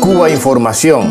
Cuba Información.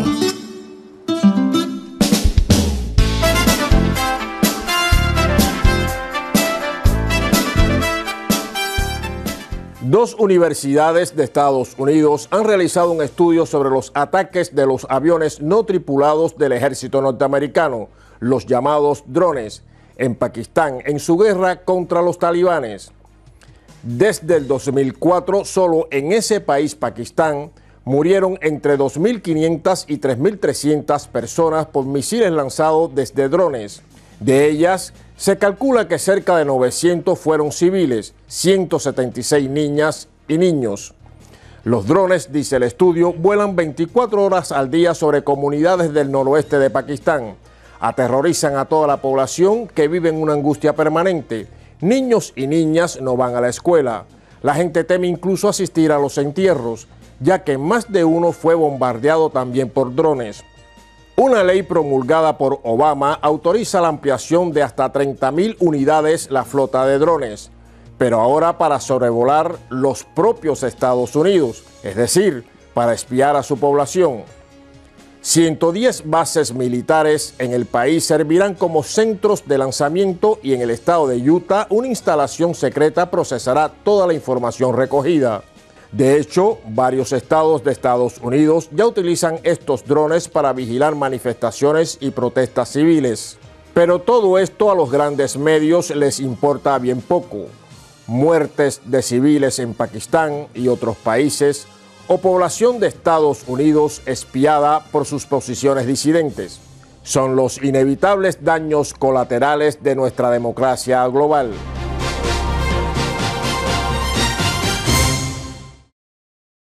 Dos universidades de Estados Unidos han realizado un estudio sobre los ataques de los aviones no tripulados del ejército norteamericano, los llamados drones, en Pakistán en su guerra contra los talibanes. Desde el 2004, solo en ese país, Pakistán, murieron entre 2.500 y 3.300 personas por misiles lanzados desde drones. De ellas, se calcula que cerca de 900 fueron civiles, 176 niñas y niños. Los drones, dice el estudio, vuelan 24 horas al día sobre comunidades del noroeste de Pakistán. Aterrorizan a toda la población que vive en una angustia permanente. Niños y niñas no van a la escuela. La gente teme incluso asistir a los entierros, ya que más de uno fue bombardeado también por drones. Una ley promulgada por Obama autoriza la ampliación de hasta 30.000 unidades la flota de drones, pero ahora para sobrevolar los propios Estados Unidos, es decir, para espiar a su población. 110 bases militares en el país servirán como centros de lanzamiento y en el estado de Utah una instalación secreta procesará toda la información recogida. De hecho, varios estados de Estados Unidos ya utilizan estos drones para vigilar manifestaciones y protestas civiles. Pero todo esto a los grandes medios les importa bien poco. Muertes de civiles en Pakistán y otros países o población de Estados Unidos espiada por sus posiciones disidentes son los inevitables daños colaterales de nuestra democracia global.